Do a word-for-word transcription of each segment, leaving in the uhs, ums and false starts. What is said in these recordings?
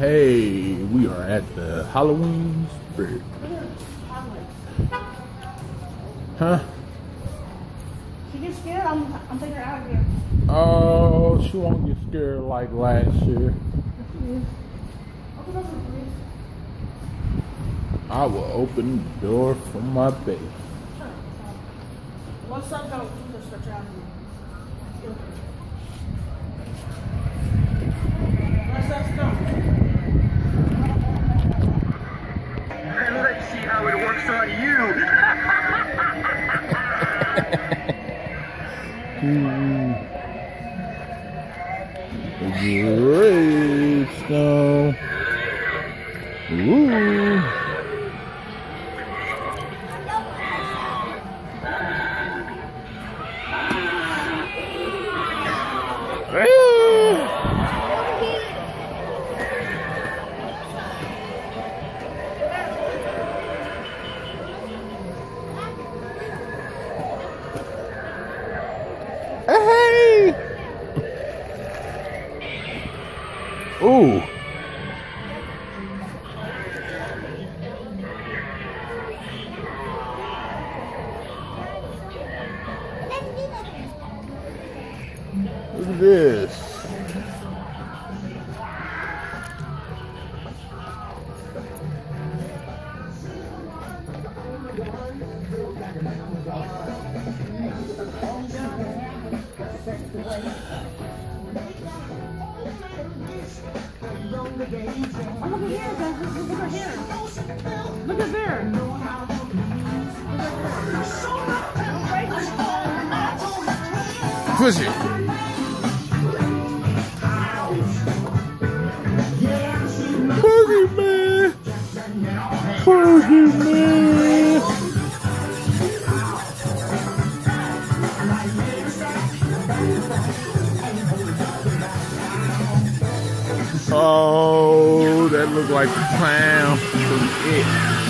Hey, we are at the Halloween Spirit. Huh? She gets scared, I'm, I'm taking her out of here. Oh, she won't get scared like last year. Open up the door. I will open the door for my baby. Sure. What's up, though? You just stretch out here. Let's let's go. And let's see how it works on you. Hmm. Gravestone. Ooh. Hey! Ooh. Look at this. Oh, look at here, guys. Look at here. Look at there. Push it. Boogeyman. Boogeyman. Oh, that looked like the clown from it.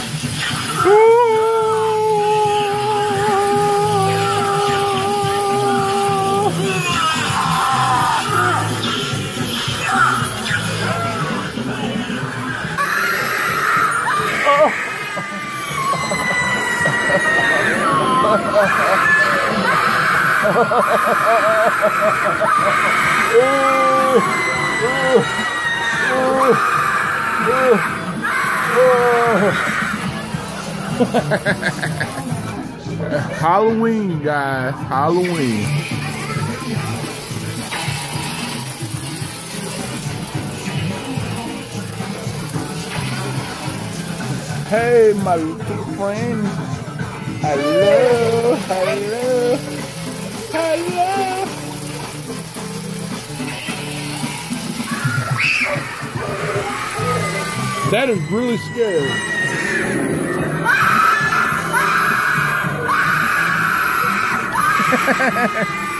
Halloween, guys, Halloween. Hey, my little friend. Hello, hello, hello. That is really scary. Ha ha ha!